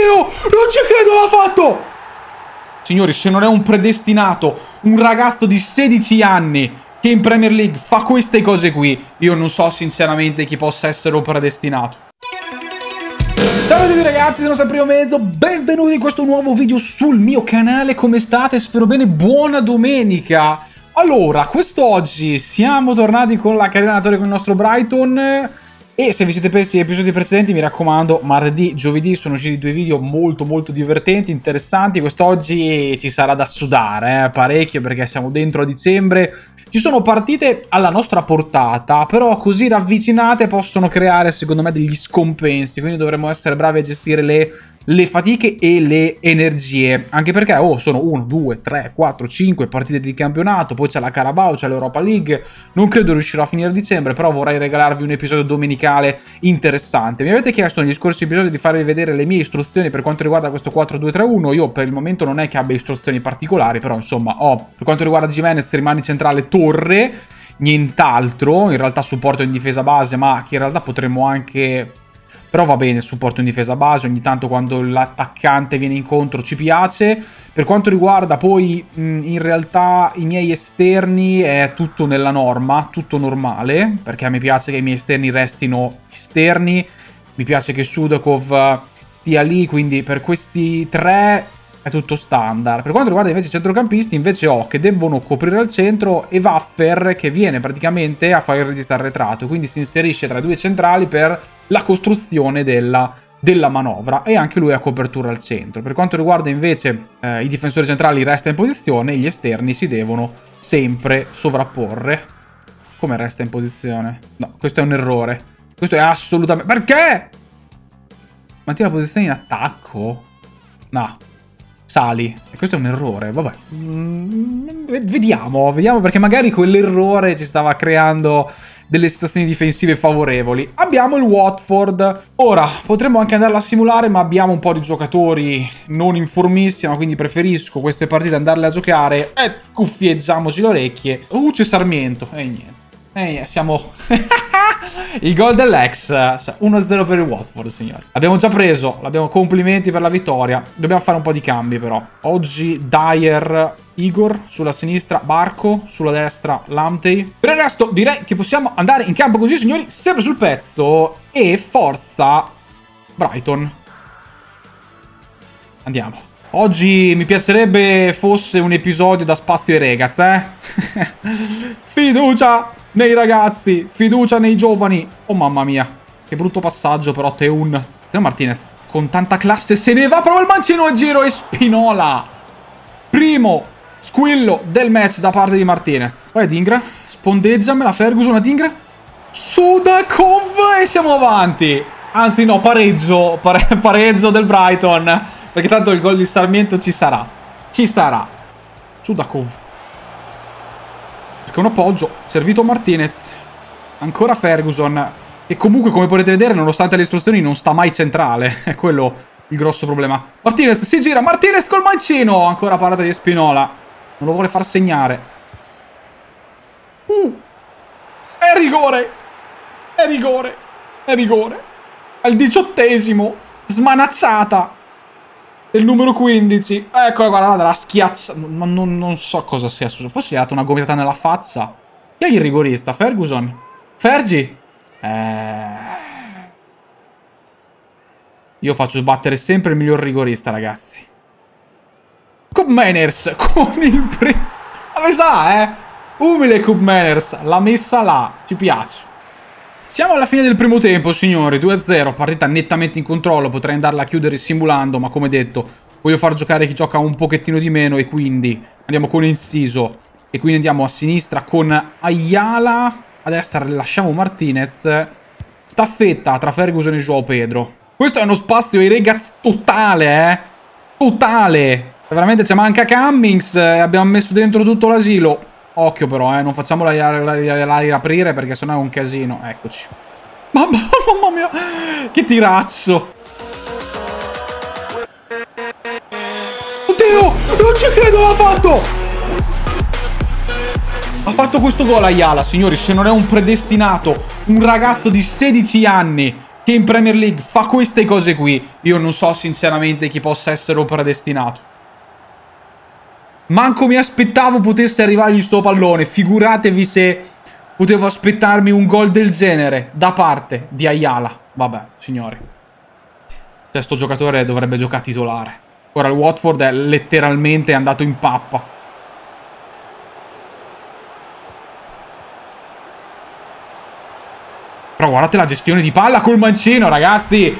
Non ci credo, l'ha fatto! Signori, se non è un predestinato, un ragazzo di 16 anni che in Premier League fa queste cose qui, io non so sinceramente chi possa essere un predestinato. Ciao a tutti ragazzi, sono sempre io Mezzo, benvenuti in questo nuovo video sul mio canale, come state? Spero bene, buona domenica! Allora, quest'oggi siamo tornati con la carriera allenatore con il nostro Brighton e se vi siete persi gli episodi precedenti mi raccomando, martedì, giovedì sono usciti due video molto divertenti, interessanti. Quest'oggi ci sarà da sudare, parecchio, perché siamo dentro a dicembre. Ci sono partite alla nostra portata, però così ravvicinate possono creare secondo me degli scompensi, quindi dovremmo essere bravi a gestire le fatiche e le energie, anche perché sono 1, 2, 3, 4, 5 partite di campionato, poi c'è la Carabao, c'è l'Europa League, non credo riuscirò a finire a dicembre, però vorrei regalarvi un episodio domenicale interessante. Mi avete chiesto negli scorsi episodi di farvi vedere le mie istruzioni per quanto riguarda questo 4-2-3-1, io per il momento non è che abbia istruzioni particolari, però insomma per quanto riguarda Gimenez rimane centrale Torre, nient'altro, in realtà supporto in difesa base, ma che in realtà potremmo anche... Però va bene, supporto in difesa base, ogni tanto quando l'attaccante viene incontro ci piace. Per quanto riguarda poi in realtà i miei esterni è tutto nella norma, tutto normale, perché a me piace che i miei esterni restino esterni, mi piace che Sudakov stia lì, quindi per questi tre è tutto standard. Per quanto riguarda invece i centrocampisti, invece ho che devono coprire al centro e Waffer che viene praticamente a fare il regista arretrato, quindi si inserisce tra i due centrali per la costruzione della manovra e anche lui ha copertura al centro. Per quanto riguarda invece i difensori centrali resta in posizione, gli esterni si devono sempre sovrapporre. Come resta in posizione? No, questo è un errore. Questo è assolutamente... Perché? Mantiene la posizione in attacco? No. Sali. E questo è un errore, vabbè. Vediamo perché magari quell'errore ci stava creando delle situazioni difensive favorevoli. Abbiamo il Watford. Ora, potremmo anche andarla a simulare, ma abbiamo un po' di giocatori non in formissima, quindi preferisco queste partite andarle a giocare e cuffieggiamoci le orecchie. C'è Sarmiento. E niente. Siamo... il gol dell'ex. 1-0 per il Watford, signori. L'abbiamo già preso. Complimenti per la vittoria. Dobbiamo fare un po' di cambi, però. Oggi Dyer, Igor sulla sinistra, Barco sulla destra, Lamptey. Per il resto direi che possiamo andare in campo così, signori, sempre sul pezzo. E forza Brighton. Andiamo. Oggi mi piacerebbe fosse un episodio da spazio ai ragazzi, Fiducia nei ragazzi, fiducia nei giovani. Oh mamma mia, che brutto passaggio però Teun. Martinez con tanta classe se ne va, prova il mancino e giro e Spinola. Primo squillo del match da parte di Martinez. Poi Adingra, spondeggiamela Ferguson, Adingra. Sudakov e siamo avanti. Anzi no, pareggio del Brighton, perché tanto il gol di Sarmiento ci sarà. Sudakov. Perché un appoggio, servito Martinez. Ancora Ferguson. E comunque, come potete vedere, nonostante le istruzioni, non sta mai centrale. È quello il grosso problema. Martinez si gira, Martinez col mancino. Ancora parata di Spinola. Non lo vuole far segnare. È rigore. Al 18esimo. Smanacciata del numero 15. Eccola, guarda, la schiaccia. Ma non so cosa sia successo. Forse gli ha dato una gomitata nella faccia. Chi è il rigorista? Ferguson? Fergie? Io faccio sbattere sempre il miglior rigorista, ragazzi. Koop Meiners con il primo. Dove sta, Umile Koop Meiners. L'ha messa là. Ci piace. Siamo alla fine del primo tempo, signori, 2-0, partita nettamente in controllo, potrei andarla a chiudere simulando, ma come detto, voglio far giocare chi gioca un pochettino di meno e quindi andiamo con Inciso e quindi andiamo a sinistra con Ayala, a destra lasciamo Martinez, staffetta tra Ferguson e Joao Pedro. Questo è uno spazio ai ragazzi totale, totale, veramente ci manca Cummings, abbiamo messo dentro tutto l'asilo. Occhio però, non facciamola riaprire perché sennò è un casino. Eccoci. Mamma mia, che tirazzo. Oddio, non ci credo, l'ha fatto. Ha fatto questo gol Ayala, signori, se non è un predestinato. Un ragazzo di 16 anni che in Premier League fa queste cose qui, io non so sinceramente chi possa essere un predestinato. Manco mi aspettavo potesse arrivargli sto pallone. Figuratevi se potevo aspettarmi un gol del genere da parte di Ayala. Vabbè, signori. Cioè, sto giocatore dovrebbe giocare titolare. Ora il Watford è letteralmente andato in pappa. Però guardate la gestione di palla col mancino, ragazzi.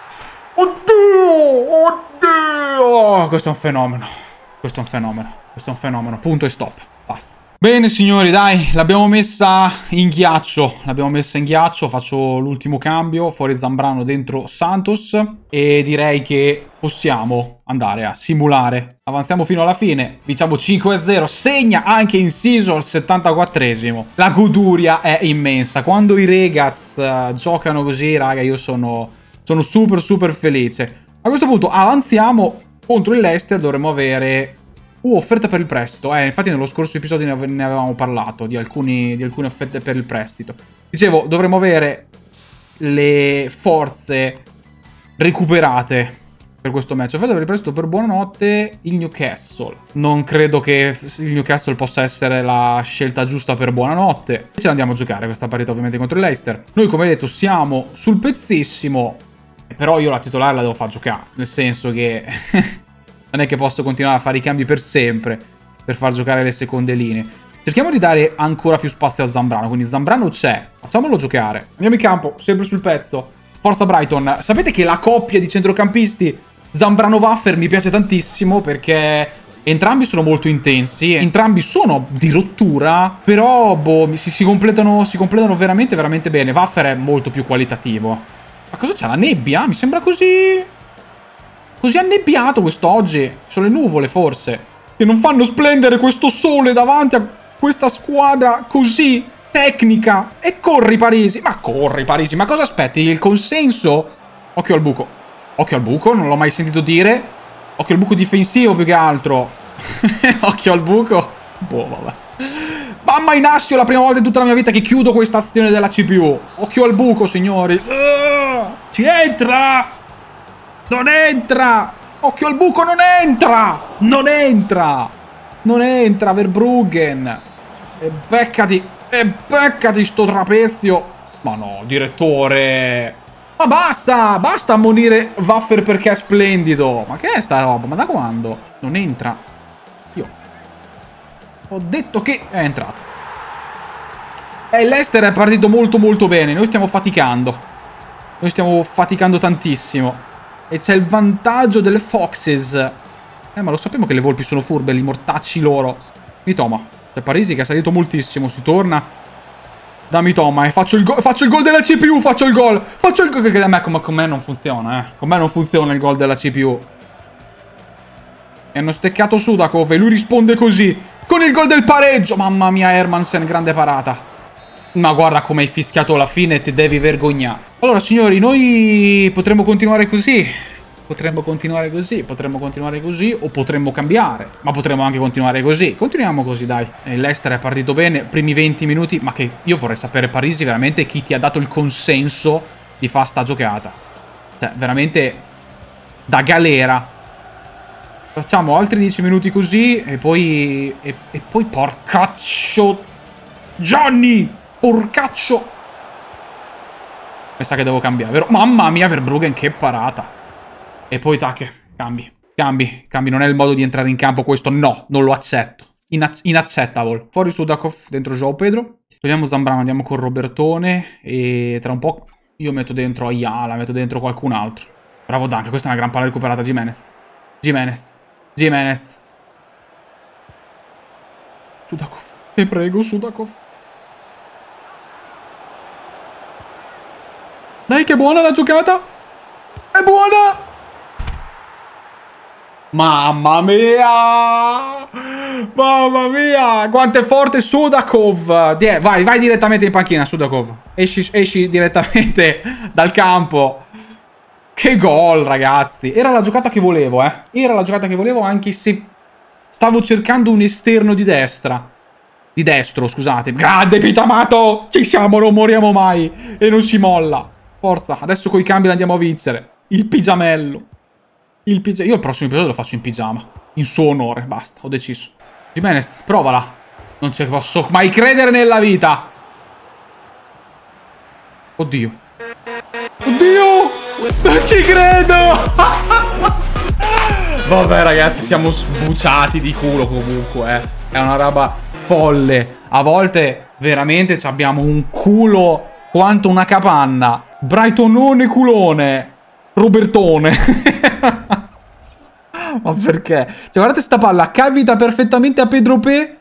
Oddio! Oddio! Questo è un fenomeno. Questo è un fenomeno. Questo è un fenomeno. Punto e stop. Basta. Bene, signori, dai. L'abbiamo messa in ghiaccio. L'abbiamo messa in ghiaccio. Faccio l'ultimo cambio. Fuori Zambrano, dentro Santos. E direi che possiamo andare a simulare. Avanziamo fino alla fine. Diciamo 5-0. Segna anche Inciso al 74esimo. La goduria è immensa. Quando i Regaz giocano così, raga, io sono super felice. A questo punto avanziamo contro il Leicester. Dovremmo avere offerta per il prestito. Infatti nello scorso episodio ne avevamo parlato di alcune offerte per il prestito. Dicevo, dovremmo avere le forze recuperate per questo match. Offerta per il prestito per buonanotte il Newcastle. Non credo che il Newcastle possa essere la scelta giusta per buonanotte. Ce l'andiamo a giocare questa partita ovviamente contro il Leicester. Noi, come detto, siamo sul pezzissimo. Però io la titolare la devo far giocare. Nel senso che non è che posso continuare a fare i cambi per sempre per far giocare le seconde linee. Cerchiamo di dare ancora più spazio a Zambrano. Quindi Zambrano c'è. Facciamolo giocare. Andiamo in campo, sempre sul pezzo. Forza Brighton. Sapete che la coppia di centrocampisti Zambrano-Waffer mi piace tantissimo perché entrambi sono molto intensi. Entrambi sono di rottura. Però boh, si completano veramente bene. Waffer è molto più qualitativo. Ma cosa c'è? La nebbia? Mi sembra così annebbiato quest'oggi. Sono le nuvole, forse, che non fanno splendere questo sole davanti a questa squadra così tecnica. E corri Parisi. Ma corri Parisi, ma cosa aspetti? Il consenso? Occhio al buco. Occhio al buco, non l'ho mai sentito dire. Occhio al buco difensivo più che altro. Occhio al buco. Boh, vabbè. Mamma in assio, la prima volta in tutta la mia vita che chiudo questa azione della CPU. Occhio al buco, signori. Ci entra! Non entra! Occhio al buco, non entra! Non entra! Non entra, Verbruggen! E beccati sto trapezio! Ma no, direttore! Ma basta! Basta ammonire Waffer perché è splendido! Ma che è sta roba? Ma da quando? Non entra. Io ho detto che è entrato. E Leicester è partito molto bene. Noi stiamo faticando. Noi stiamo faticando tantissimo. E c'è il vantaggio delle Foxes. Ma lo sappiamo che le volpi sono furbe, li mortacci loro. Mitoma. C'è Parisi che è salito moltissimo. Si torna da Mitoma. E faccio il gol della CPU. Faccio il gol. Con me non funziona, Con me non funziona il gol della CPU. E hanno steccato Sudakov e lui risponde così. Con il gol del pareggio. Mamma mia, Hermansen, grande parata. Ma guarda come hai fischiato alla fine, ti devi vergognare. Allora, signori, noi potremmo continuare così. Potremmo continuare così o potremmo cambiare. Ma potremmo anche continuare così. Continuiamo così, dai. Il Leicester è partito bene, primi 20 minuti. Ma che io vorrei sapere, Parisi, veramente chi ti ha dato il consenso di fare sta giocata. Cioè, veramente da galera. Facciamo altri 10 minuti così e poi... E poi porcaccio... Johnny! Porcaccio! Mi sa che devo cambiare, vero? Mamma mia, Verbruggen, che parata! E poi, tac, cambi. Non è il modo di entrare in campo questo, no, non lo accetto. Inaccettable. Fuori Sudakov, dentro João Pedro. Togliamo Zambrano, andiamo con Robertone. E tra un po' io metto dentro Ayala, metto dentro qualcun altro. Bravo Dunk, questa è una gran palla recuperata. Jimenez. Sudakov, ti prego, Sudakov. Dai, che buona la giocata! È buona! Mamma mia! Mamma mia! Quanto è forte Sudakov! Vai direttamente in panchina, Sudakov. Esci direttamente dal campo. Che gol, ragazzi! Era la giocata che volevo, Era la giocata che volevo, anche se stavo cercando un esterno di destra. Di destro, scusate. Grande Pitamato! Ci siamo, non moriamo mai! E non si molla. Forza, adesso coi cambi la andiamo a vincere. Il pigiamello. Io il prossimo episodio lo faccio in pigiama. In suo onore, basta, ho deciso. Jimenez, provala. Non ci posso mai credere nella vita. Oddio. Oddio! Non ci credo! Vabbè ragazzi, siamo sbuciati di culo comunque, eh. È una roba folle. A volte veramente abbiamo un culo quanto una capanna. Brightonone culone. Robertone. Ma perché? Cioè, guardate sta palla, capita perfettamente a Pedro P.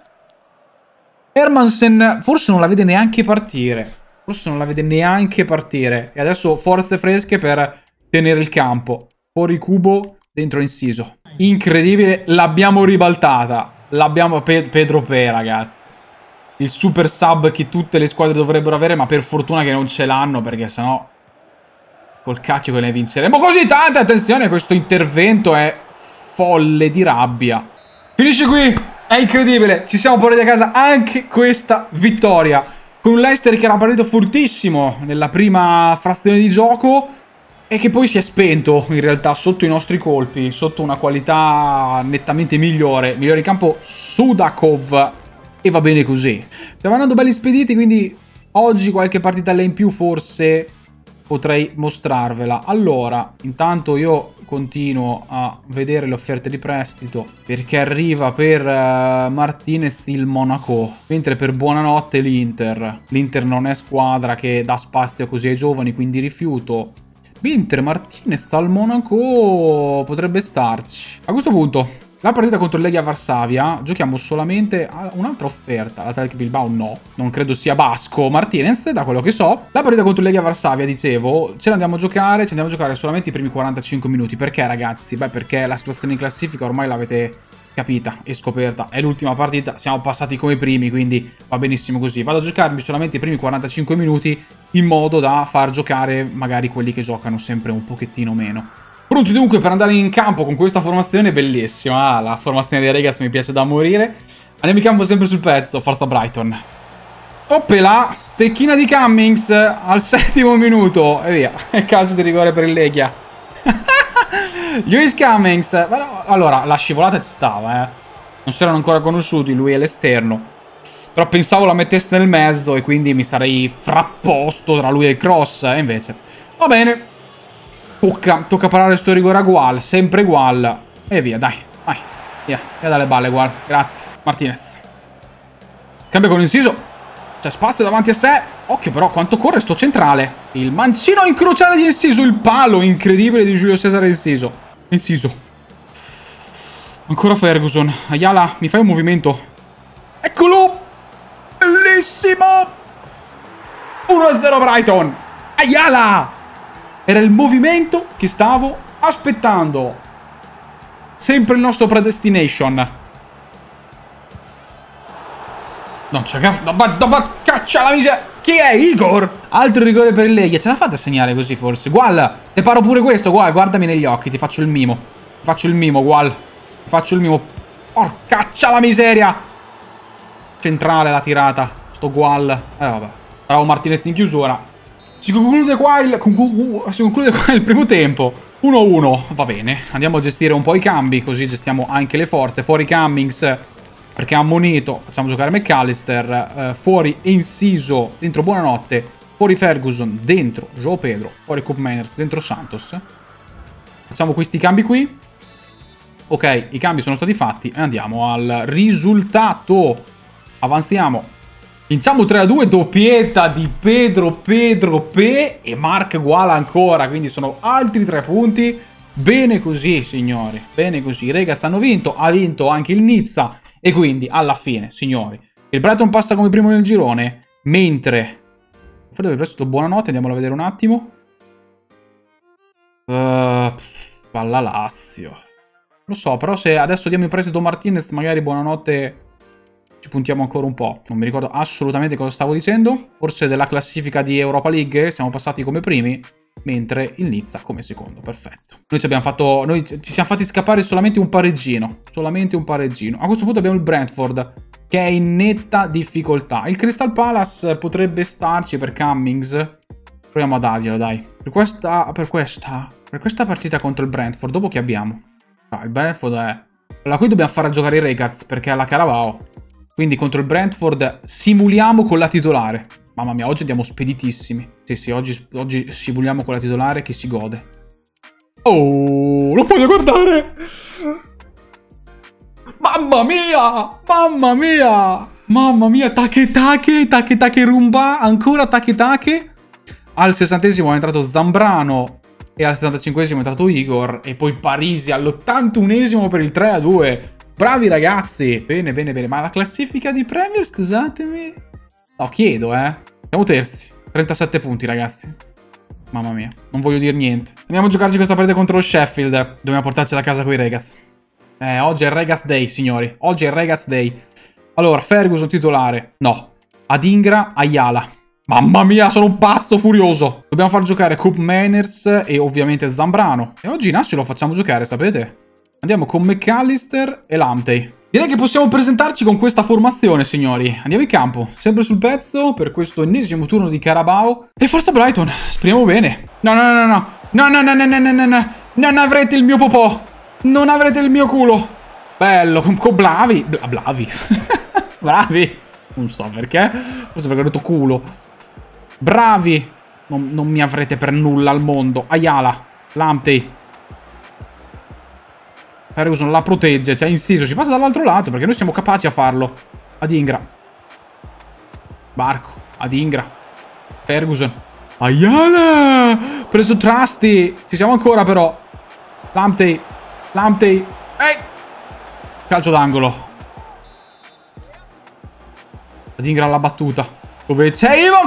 Hermansen forse non la vede neanche partire. Forse non la vede neanche partire. E adesso forze fresche per tenere il campo. Fuori cubo, dentro inciso. Incredibile, l'abbiamo ribaltata. L'abbiamo... Pedro P, ragazzi. Il super sub che tutte le squadre dovrebbero avere, ma per fortuna che non ce l'hanno, perché sennò... Col cacchio che ne vinceremo così tante. Attenzione, questo intervento è folle di rabbia. Finisce qui. È incredibile. Ci siamo portati a casa anche questa vittoria. Con un Leicester che era partito fortissimo nella prima frazione di gioco e che poi si è spento in realtà sotto i nostri colpi, sotto una qualità nettamente migliore. Migliore in campo Sudakov. E va bene così. Stiamo andando belli spediti, quindi oggi qualche partitella in più forse... potrei mostrarvela. Allora, intanto io continuo a vedere le offerte di prestito perché arriva per Martinez il Monaco, mentre per buonanotte l'Inter. L'Inter non è squadra che dà spazio così ai giovani, quindi rifiuto. Mentre Martinez al Monaco potrebbe starci. A questo punto... La partita contro il Legia Varsavia giochiamo solamente a un'altra offerta. La Talc Bilbao no, non credo sia Basco Martinez, da quello che so. La partita contro il Legia Varsavia, dicevo, ce l'andiamo a giocare, ci andiamo a giocare solamente i primi 45 minuti. Perché ragazzi? Beh, perché la situazione in classifica ormai l'avete capita e scoperta. È l'ultima partita, siamo passati come primi, quindi va benissimo così. Vado a giocarmi solamente i primi 45 minuti in modo da far giocare magari quelli che giocano sempre un pochettino meno. Pronti dunque per andare in campo con questa formazione bellissima. La formazione dei Regas mi piace da morire. Andiamo in campo sempre sul pezzo. Forza Brighton. Oppela, stecchina di Cummings al 7° minuto. E via. E calcio di rigore per il Legia. Lewis Cummings. Allora, la scivolata ci stava, eh. Non si erano ancora conosciuti lui e l'esterno. Però pensavo la mettesse nel mezzo e quindi mi sarei frapposto tra lui e il cross. E invece, va bene. Tocca parare sto rigore a Gual, sempre Gual. E via, dai, vai. Via dalle balle, Gual. Grazie. Martinez. Cambia con inciso. C'è spazio davanti a sé. Occhio però quanto corre sto centrale. Il mancino incrociare di Inciso. Il palo incredibile di Giulio Cesare Inciso. Inciso. Ancora Ferguson. Ayala, mi fai un movimento? Eccolo. Bellissimo. 1-0 Brighton. Ayala. Era il movimento che stavo aspettando. Sempre il nostro predestination. Non c'è... Caccia la miseria. Chi è? Igor? Altro rigore per il Legia. Ce la fate a segnare così forse? Gual, te paro pure questo. Gual, guardami negli occhi. Ti faccio il mimo. Ti faccio il mimo, Gual. Ti faccio il mimo. Porcaccia la miseria. Centrale la tirata. Sto Gual. Vabbè. Bravo Martinez in chiusura. Si conclude qua il primo tempo. 1-1. Va bene. Andiamo a gestire un po' i cambi. Così gestiamo anche le forze. Fuori Cummings perché ha ammonito. Facciamo giocare McAllister. Fuori Inciso. Dentro Buonanotte. Fuori Ferguson. Dentro João Pedro. Fuori Cup Manners. Dentro Santos. Facciamo questi cambi qui. Ok, i cambi sono stati fatti. E andiamo al risultato. Avanziamo. Vinciamo 3-2, doppietta di Pedro P e Mark Guala ancora, quindi sono altri 3 punti. Bene così, signori, bene così. I Regas hanno vinto, ha vinto anche il Nizza e quindi alla fine, signori, il Brighton passa come primo nel girone, mentre... Fate presto, buonanotte, andiamolo a vedere un attimo. Palla Lazio. Lo so, però se adesso diamo in prestito Martinez, magari buonanotte... Ci puntiamo ancora un po'. Non mi ricordo assolutamente cosa stavo dicendo. Forse della classifica di Europa League siamo passati come primi, mentre il Nizza come secondo. Perfetto. Noi ci siamo fatti scappare solamente un pareggino. Solamente un pareggino. A questo punto abbiamo il Brentford, che è in netta difficoltà. Il Crystal Palace potrebbe starci per Cummings. Proviamo a darglielo, dai. Per questa partita contro il Brentford, dopo che abbiamo? Ah, il Brentford è... Allora, qui dobbiamo fare giocare i Regards, perché è alla Carabao. Quindi contro il Brentford simuliamo con la titolare. Mamma mia, oggi andiamo speditissimi. Sì, oggi simuliamo con la titolare che si gode. Oh, lo voglio guardare! Mamma mia! Mamma mia! Mamma mia, Take Rumba, ancora Take. Al 60esimo è entrato Zambrano e al 75esimo è entrato Igor e poi Parisi all'81esimo per il 3-2. Bravi ragazzi! Bene. Ma la classifica di Premier, scusatemi? No, chiedo, Siamo terzi. 37 punti, ragazzi. Mamma mia, non voglio dire niente. Andiamo a giocarci questa partita contro lo Sheffield. Dobbiamo portarci a casa con i Regas. Oggi è il Regas Day, signori. Oggi è il Regas Day. Allora, Ferguson titolare. No. Adingra, Ayala. Mamma mia, sono un pazzo furioso. Dobbiamo far giocare Coop Manners e ovviamente Zambrano. E oggi Nasci lo facciamo giocare, sapete? Andiamo con McAllister e Lamptey. Direi che possiamo presentarci con questa formazione, signori. Andiamo in campo, sempre sul pezzo, per questo ennesimo turno di Carabao. E forza Brighton, speriamo bene. No. Non avrete il mio popò. Non avrete il mio culo. Bello, Blavi. Bravi. Non so perché. Forse perché ho detto culo. Bravi. Non mi avrete per nulla al mondo. Ayala. Lamptey. Ferguson la protegge. Cioè, inciso. Si passa dall'altro lato perché noi siamo capaci a farlo. Adingra. Barco. Adingra. Ferguson. Ayala. Preso Trusty. Ci siamo ancora però. Lamptey. Ehi. Calcio d'angolo. Adingra alla battuta. Dove c'è Ivan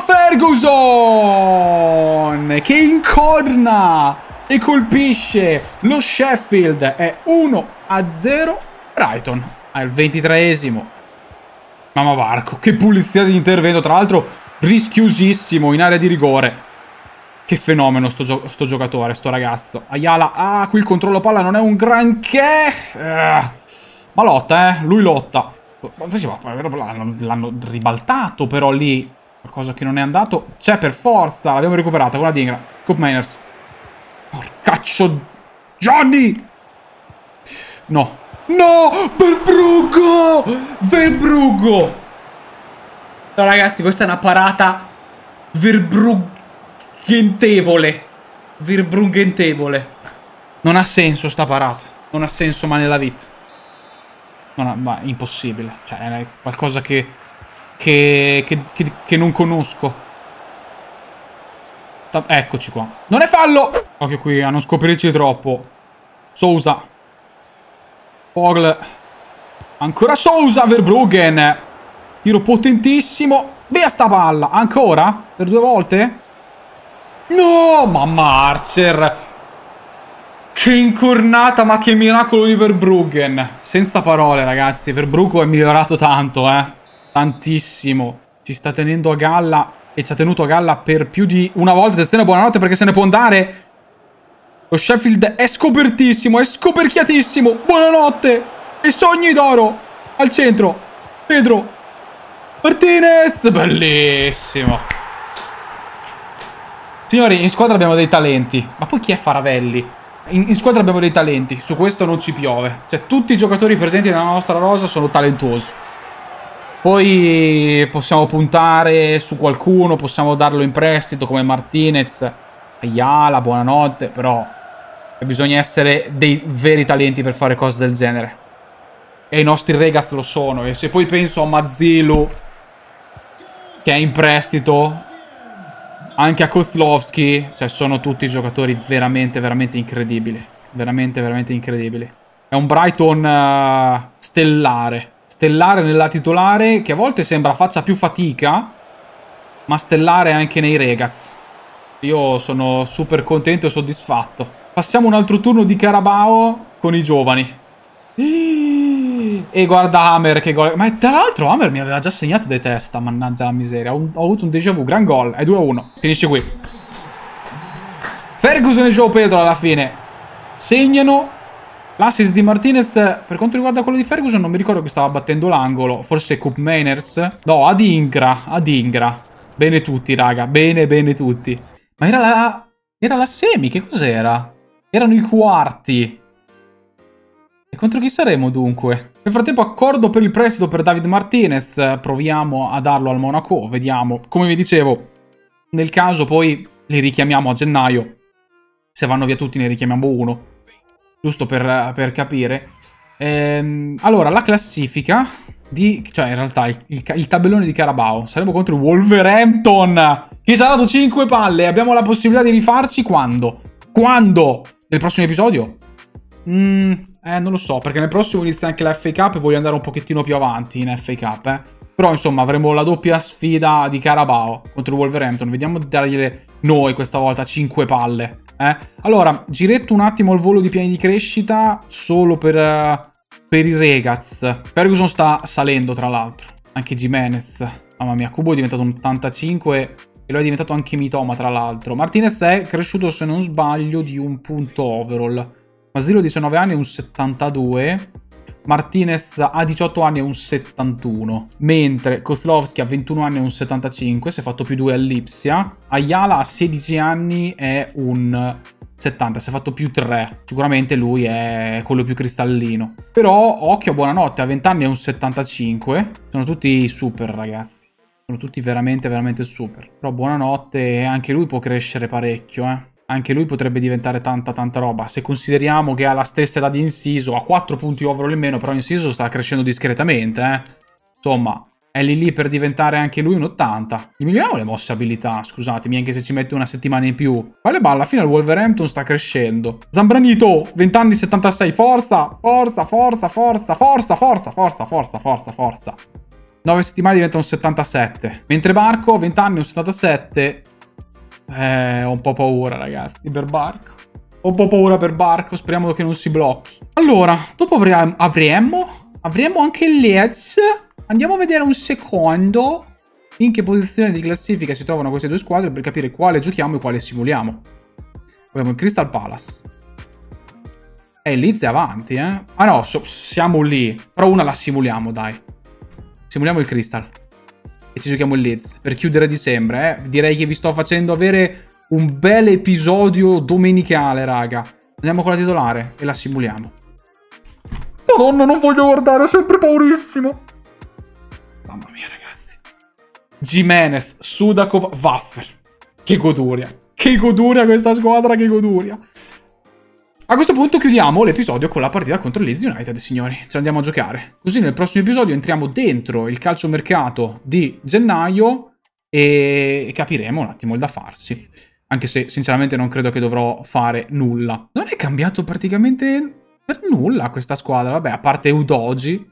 Ferguson che incorna e colpisce lo Sheffield. È 1-0 Brighton al 23esimo. Mamma Barco, che pulizia di intervento, tra l'altro rischiosissimo in area di rigore. Che fenomeno sto giocatore, sto ragazzo. Ayala, qui il controllo palla non è un granché. Ma lotta, lui lotta. L'hanno ribaltato però lì. Qualcosa che non è andato. C'è per forza. L'abbiamo recuperata con la Dingra. Coop Manners. Porcaccio. Johnny. No. Verbruggo. No ragazzi, questa è una parata verbrugghentevole. Non ha senso sta parata. Non ha senso mai nella vita. Ma impossibile. Cioè, è qualcosa che non conosco. Eccoci qua. Non è fallo! Occhio qui a non scoprirci troppo. Sousa. Pogl. Ancora Sousa, Verbruggen. Tiro potentissimo. Via sta palla. Ancora? Per 2 volte? No! Mamma Archer. Che incornata, ma che miracolo di Verbruggen. Senza parole, ragazzi. Verbruggen è migliorato tanto, Tantissimo. Ci sta tenendo a galla e ci ha tenuto a galla per più di una volta. Attenzione, buonanotte perché se ne può andare. Lo Sheffield è scopertissimo, è scoperchiatissimo. Buonanotte. E sogni d'oro. Al centro. Pedro. Martinez. Bellissimo. Signori, in squadra abbiamo dei talenti. Ma poi chi è Faravelli? In squadra abbiamo dei talenti. Su questo non ci piove. Cioè, tutti i giocatori presenti nella nostra rosa sono talentuosi. Poi possiamo puntare su qualcuno, possiamo darlo in prestito come Martinez, Ayala, buonanotte, però bisogna essere dei veri talenti per fare cose del genere. E i nostri Regas lo sono. E se poi penso a Mazzilu, che è in prestito, anche a Kozlowski, cioè sono tutti giocatori veramente, veramente incredibili. Veramente, veramente incredibili. È un Brighton stellare. Stellare nella titolare, che a volte sembra faccia più fatica, ma stellare anche nei Regas. Io sono super contento e soddisfatto. Passiamo un altro turno di Carabao con i giovani. E guarda Hammer che gol. Ma tra l'altro Hammer mi aveva già segnato di testa, mannaggia la miseria. Ho avuto un déjà vu, gran gol, è 2-1. Finisce qui. Ferguson e Joe Pedro alla fine segnano. L'assist di Martinez, per quanto riguarda quello di Ferguson, non mi ricordo che stava battendo l'angolo. Forse Coop Manners. No, Adingra. Bene tutti, raga. Bene tutti. Ma era la semi, che cos'era? Erano i quarti. E contro chi saremo dunque? Nel frattempo accordo per il prestito per David Martinez. Proviamo a darlo al Monaco, vediamo. Come vi dicevo, nel caso poi li richiamiamo a gennaio. Se vanno via tutti ne richiamiamo uno. Giusto per capire. Allora, la classifica cioè, in realtà, il tabellone di Carabao. Saremo contro il Wolverhampton, che ci ha dato 5 palle. Abbiamo la possibilità di rifarci quando? Quando? Nel prossimo episodio? Non lo so, perché nel prossimo inizia anche la FA Cup e voglio andare un pochettino più avanti in FA Cup, Però, insomma, avremo la doppia sfida di Carabao contro il Wolverhampton. Vediamo di dargliele noi questa volta 5 palle. Allora, giretto un attimo al volo di piani di crescita solo per i Regaz. Ferguson sta salendo, tra l'altro. Anche Jimenez. Mamma mia, Kubo è diventato un 85 e lo è diventato anche Mitoma, tra l'altro. Martinez è cresciuto, se non sbaglio, di un punto overall. Mazzillo 19 anni è un 72. Martinez a 18 anni è un 71, mentre Kozlowski a 21 anni è un 75, si è fatto più 2 all'Ipsia. Ayala a 16 anni è un 70, si è fatto più 3. Sicuramente lui è quello più cristallino. Però, occhio, buonanotte, a 20 anni è un 75. Sono tutti super, ragazzi. Sono tutti veramente, veramente super. Però buonanotte, anche lui può crescere parecchio, Anche lui potrebbe diventare tanta roba. Se consideriamo che ha la stessa età di Inciso, ha 4 punti overall in meno, però Inciso sta crescendo discretamente, Insomma, è lì per diventare anche lui un 80. Gli miglioriamo le mosse abilità, scusatemi, anche se ci mette una settimana in più. Quale balla, alla fine il Wolverhampton sta crescendo. Zambranito, 20 anni, 76, forza, forza, forza, forza, forza, forza, forza, forza, forza, forza. 9 settimane diventa un 77. Mentre Barco, 20 anni, un 77... ho un po' paura, ragazzi, per Barco. Ho un po' paura per Barco, speriamo che non si blocchi. Allora, dopo avremo anche il Leeds. Andiamo a vedere un secondo in che posizione di classifica si trovano queste due squadre per capire quale giochiamo e quale simuliamo. Abbiamo il Crystal Palace. Il Leeds è avanti, Ah no, siamo lì. Però una la simuliamo, dai. Simuliamo il Crystal. E ci giochiamo il Leeds per chiudere dicembre, Direi che vi sto facendo avere un bel episodio domenicale, raga. Andiamo con la titolare e la simuliamo. Madonna, non voglio guardare, ho sempre paurissimo. Mamma mia, ragazzi. Jimenez, Sudakov, Waffer. Che goduria. Che goduria questa squadra, che goduria. A questo punto chiudiamo l'episodio con la partita contro il Leeds United, signori. Ce l'andiamo a giocare. Così nel prossimo episodio entriamo dentro il calciomercato di gennaio e capiremo un attimo il da farsi. Anche se, sinceramente, non credo che dovrò fare nulla. Non è cambiato praticamente per nulla questa squadra. Vabbè, a parte Udogi.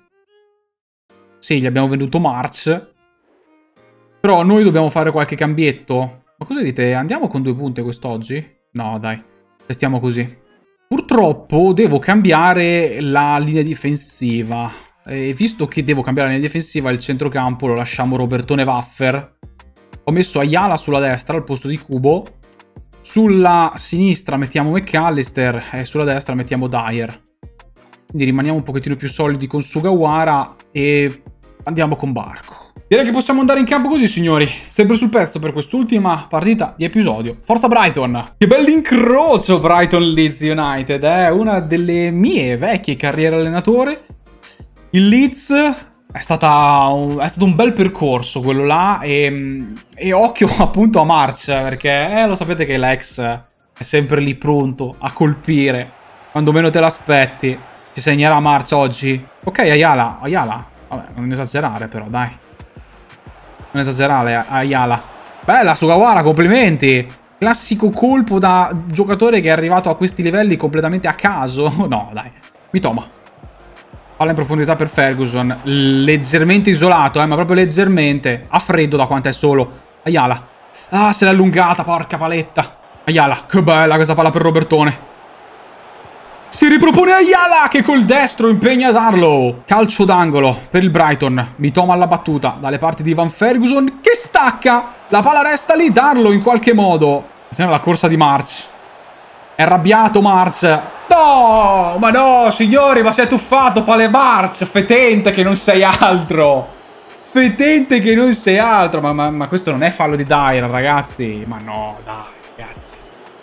Sì, gli abbiamo venduto March. Però noi dobbiamo fare qualche cambietto. Ma cosa dite? Andiamo con 2 punti quest'oggi? No, dai. Restiamo così. Purtroppo devo cambiare la linea difensiva. E visto che devo cambiare la linea difensiva, il centrocampo lo lasciamo Robertone Waffer. Ho messo Ayala sulla destra al posto di Kubo. Sulla sinistra mettiamo McAllister e sulla destra mettiamo Dyer. Quindi rimaniamo un pochettino più solidi con Sugawara e andiamo con Barco. Direi che possiamo andare in campo così, signori. Sempre sul pezzo per quest'ultima partita di episodio. Forza Brighton! Che bell'incrocio Brighton-Leeds United, Una delle mie vecchie carriere allenatore. Il Leeds è stato un bel percorso quello là e occhio appunto a March, perché lo sapete che l'ex è sempre lì pronto a colpire quando meno te l'aspetti. Ci segnerà March oggi. Ok, Ayala. Vabbè, non esagerare però, dai. Non esagerare, Ayala. Bella, Sugawara, complimenti. Classico colpo da giocatore che è arrivato a questi livelli completamente a caso. No, dai. Mitoma. Palla in profondità per Ferguson. Leggermente isolato, ma proprio leggermente. A freddo da quanto è solo. Ayala. Ah, se l'è allungata, porca paletta. Ayala, che bella questa palla per Robertone. Si ripropone Ayala che col destro impegna Darlow. Calcio d'angolo per il Brighton. Mitoma alla battuta dalle parti di Van Ferguson che stacca. La palla resta lì. Darlow in qualche modo. Sembra la corsa di March. È arrabbiato March. No, ma no, signori, ma si è tuffato Pale March. Fetente che non sei altro. Fetente che non sei altro. Ma questo non è fallo di Dyer, ragazzi. Ma no, dai. ragazzi.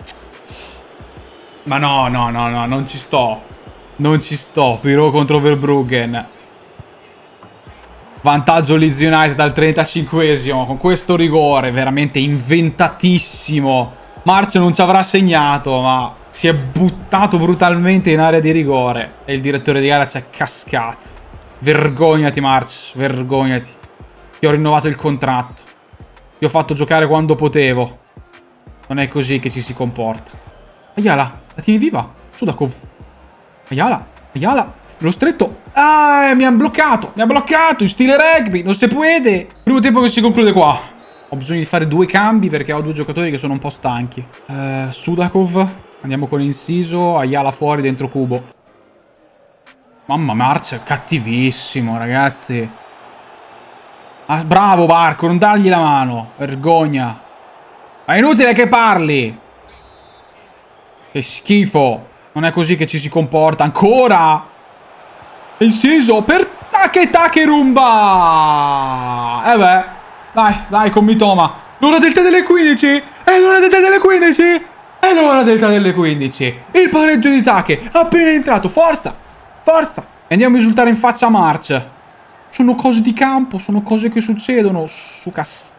Ma no, no, no, no, non ci sto. Non ci sto. Pirò contro Verbruggen. Vantaggio Leeds United al 35esimo. Con questo rigore veramente inventatissimo. March non ci avrà segnato, ma si è buttato brutalmente in area di rigore. E il direttore di gara ci è cascato. Vergognati, March. Vergognati. Ti ho rinnovato il contratto. Ti ho fatto giocare quando potevo. Non è così che ci si comporta. Ayala, la tieni viva? Sudakov. Ayala, Ayala. Lo stretto. Ah, mi ha bloccato. Mi ha bloccato. In stile rugby. Non si può. Primo tempo che si conclude qua. Ho bisogno di fare 2 cambi perché ho 2 giocatori che sono un po' stanchi. Sudakov. Andiamo con Inciso. Ayala fuori dentro cubo. Mamma, March cattivissimo, ragazzi. Ah, bravo Barco, non dargli la mano. Vergogna. Ma è inutile che parli. Che schifo. Non è così che ci si comporta. Ancora. Inciso per Take Rumba. Beh. Dai, con Mitoma. L'ora del tè delle 15. È l'ora del tè delle 15. È l'ora del tè delle 15. Il pareggio di Take. Appena entrato. Forza. Forza. E andiamo a risultare in faccia a March. Sono cose di campo. Sono cose che succedono. Su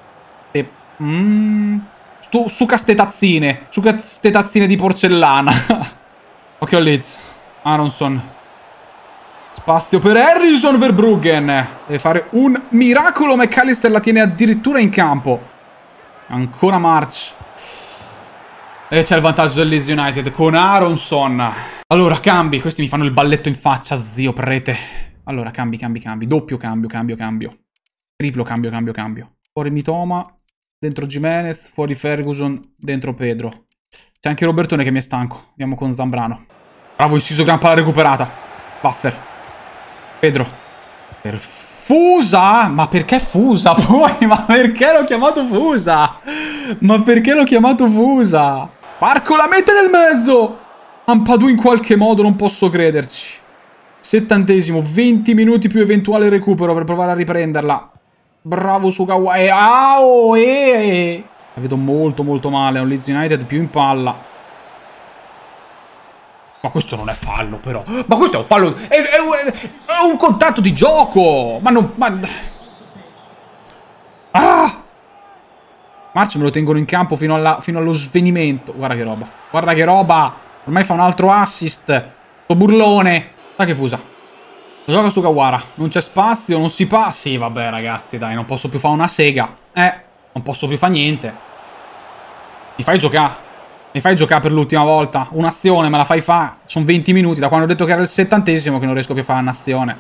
caste tazzine. Su caste tazzine di porcellana. Occhio a Leeds. Aronson. Spazio per Harrison. Verbruggen. Deve fare un miracolo. McAllister la tiene addirittura in campo. Ancora March. E c'è il vantaggio del Leeds United con Aronson. Allora, cambi. Questi mi fanno il balletto in faccia, zio prete. Allora, cambi. Doppio cambio. Triplo cambio. Fuori Mitoma. Dentro Jimenez. Fuori Ferguson. Dentro Pedro. C'è anche Robertone che mi è stanco. Andiamo con Zambrano. Bravo, Inciso, gran palla recuperata. Buffer. Pedro. Per Fusa. Ma perché Fusa poi? Ma perché l'ho chiamato Fusa? Marco la mette nel mezzo. Ampadu in qualche modo, non posso crederci. 70esimo, 20 minuti più eventuale recupero per provare a riprenderla. Bravo Sugawa. La vedo molto male. È un Leeds United più in palla. Ma questo non è fallo, però. Ma questo è un fallo. È un contatto di gioco. Ma non. Ah! March me lo tengono in campo fino allo svenimento. Guarda che roba. Ormai fa un altro assist. Sto burlone. Dai che Fusa. Lo gioca su Kawara. Non c'è spazio, non si passa. Sì, vabbè, ragazzi, dai, non posso più fare una sega. Non posso più fare niente. Mi fai giocare. Per l'ultima volta. Un'azione me la fai fare. Sono 20 minuti da quando ho detto che era il 70esimo che non riesco più a fare un'azione.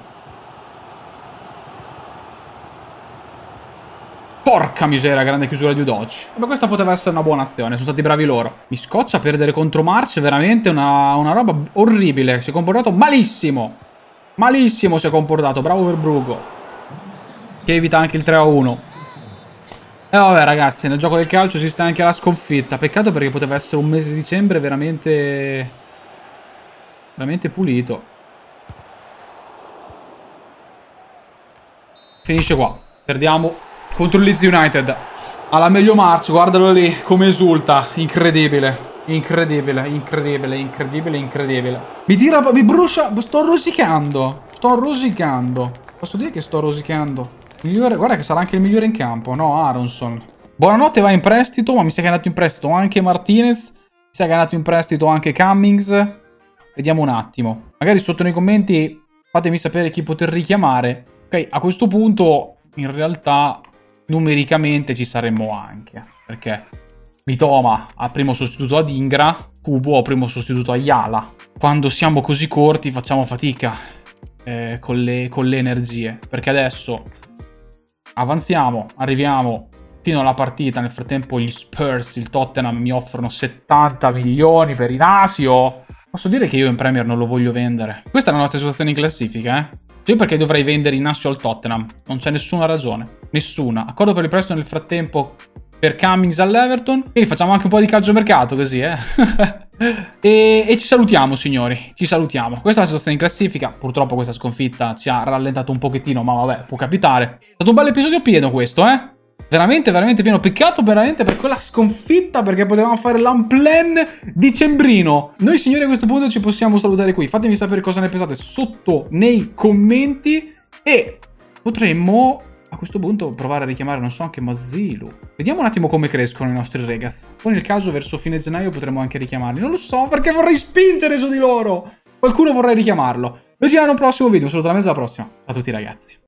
Porca miseria, grande chiusura di Udoci. Ma questa poteva essere una buona azione, sono stati bravi loro. Mi scoccia perdere contro March, veramente una roba orribile. Si è comportato malissimo. Malissimo si è comportato, bravo Verbrugo. Che evita anche il 3-1. E vabbè ragazzi, nel gioco del calcio esiste anche la sconfitta. Peccato perché poteva essere un mese di dicembre veramente pulito. Finisce qua. Perdiamo contro il Leeds United. Alla meglio March, guardalo lì come esulta. Incredibile. Mi tira, mi brucia. Sto rosicando. Posso dire che sto rosicando. Migliore, guarda che sarà anche il migliore in campo. No, Aronson. Buonanotte, va in prestito. Ma mi sa che è andato in prestito anche Martinez. Mi sa che è andato in prestito anche Cummings. Vediamo un attimo. Magari sotto nei commenti fatemi sapere chi poter richiamare. Ok, a questo punto in realtà numericamente ci saremmo anche. Perché Mitoma ha primo sostituto ad Ingra, Kubo ha primo sostituto a Ayala. Quando siamo così corti facciamo fatica con le energie. Perché adesso avanziamo, arriviamo fino alla partita. Nel frattempo gli Spurs, il Tottenham mi offrono 70 milioni per Inasio. Posso dire che io in Premier non lo voglio vendere. Questa è la nostra situazione in classifica, Sì, perché dovrei vendere Inasio al Tottenham? Non c'è nessuna ragione. Nessuna. Accordo per il prestito nel frattempo per Cummings all'Everton. Quindi facciamo anche un po' di calciomercato così, e ci salutiamo, signori. Ci salutiamo. Questa è la situazione in classifica. Purtroppo questa sconfitta ci ha rallentato un pochettino, ma vabbè, può capitare. È stato un bel episodio pieno questo, Veramente, veramente pieno. Peccato veramente per quella sconfitta, perché potevamo fare l'unplan dicembrino. Noi signori a questo punto ci possiamo salutare qui. Fatemi sapere cosa ne pensate sotto nei commenti. E potremmo a questo punto provare a richiamare, non so, anche Mazilu. Vediamo un attimo come crescono i nostri Regas. Poi nel caso verso fine gennaio potremmo anche richiamarli. Non lo so, perché vorrei spingere su di loro. Qualcuno vorrei richiamarlo. Noi ci vediamo al prossimo video. Assolutamente alla prossima. Ciao a tutti ragazzi.